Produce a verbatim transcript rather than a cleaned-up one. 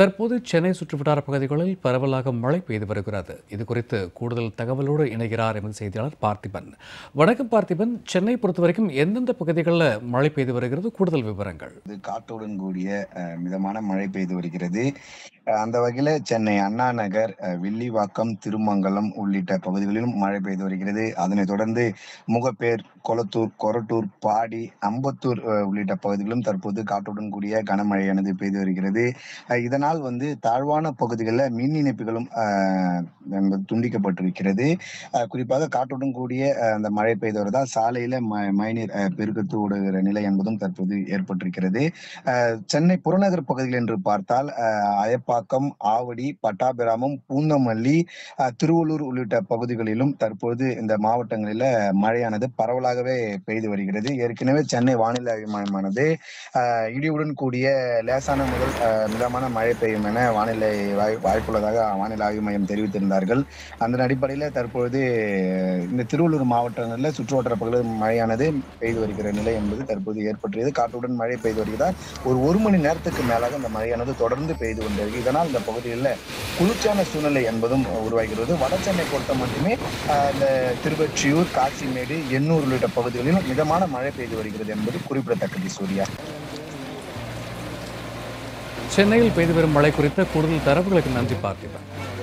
தற்போது சென்னை சுற்றுவட்டார பகுதிகளில் பரவலாக மழை பெய்து வருகிறது. இது குறித்து கூடுதல் தகவலோடு இணைகிறார் எமது செய்தியாளர் பார்த்திபன். வணக்கம் பார்த்திபன், சென்னை பொறுத்தவரைக்கும் எந்தெந்த பகுதிகளில் மழை பெய்து வருகிறது? கூடுதல் விவரங்கள். காற்றுடன் கூடிய அஹ், மிதமான மழை பெய்து வருகிறது. அஹ், அந்த வகையில சென்னை அண்ணா நகர், அஹ், வில்லிவாக்கம், திருமங்கலம் உள்ளிட்ட பகுதிகளிலும் மழை பெய்து வருகிறது. அதனைத் தொடர்ந்து முகப்பேர், கொளத்தூர், கொரட்டூர், பாடி, அம்பத்தூர் அஹ், உள்ளிட்ட பகுதிகளிலும் தற்போது காற்றுடன் கூடிய கனமழையானது பெய்து வருகிறது. அஹ், இதனால் வந்து தாழ்வான பகுதிகளில் மின் இணைப்புகளும் அஹ், என்பது துண்டிக்கப்பட்டிருக்கிறது. அஹ், குறிப்பாக காற்றுடன் கூடிய அஹ், அந்த மழை பெய்து வருவதால் சாலையில ம மழைநீர் அஹ், பெருக்கெடுத்து ஓடுகிற நிலை என்பதும் தற்போது ஏற்பட்டிருக்கிறது. அஹ், சென்னை புறநகர் பகுதிகள் என்று பார்த்தால் அஹ், அயப்பாக்கம், ஆவடி, பட்டாபிராமம், பூந்தமல்லி, அஹ், திருவள்ளூர் உள்ளிட்ட பகுதிகளிலும் தற்போது இந்த மாவட்டங்களில மழையானது பரவலாகவே பெய்து வருகிறது. ஏற்கனவே சென்னை வானிலை ஆய்வு மையமானது அஹ், இடியுடன் கூடிய லேசான முதல் அஹ், மிதமான மழை பெய்யும் என வானிலை வாய் வாய்ப்புள்ளதாக வானிலை ஆய்வு மையம் தெரிவித்திருந்தார்கள். அதன் அடிப்படையில் தற்பொழுது இந்த திருவள்ளூர் மாவட்டங்களில் சுற்றுவட்டார பகுதிகளில் மழையானது பெய்து வருகிற நிலை என்பது தற்போது ஏற்பட்டுள்ளது. காற்றுடன் மழை பெய்து வருகிறதால் ஒரு ஒரு மணி நேரத்துக்கு மேலாக இந்த மழையானது தொடர்ந்து பெய்து கொண்டிருக்கு. இதனால் இந்த பகுதிகளில் குளிர்ச்சியான சூழ்நிலை என்பதும் உருவாகிறது. வட சென்னை பொறுத்த மட்டுமே அஹ், இந்த திருவொற்றியூர், காசிமேடு, எண்ணூர் உள்ளிட்ட பகுதிகளிலும் மிதமான மழை பெய்து வருகிறது என்பது குறிப்பிடத்தக்கது. சூர்யா, சென்னையில் பெய்து வரும் மழை குறித்த கூடுதல் தரவுகளுக்கு நன்றி பார்த்திபன்.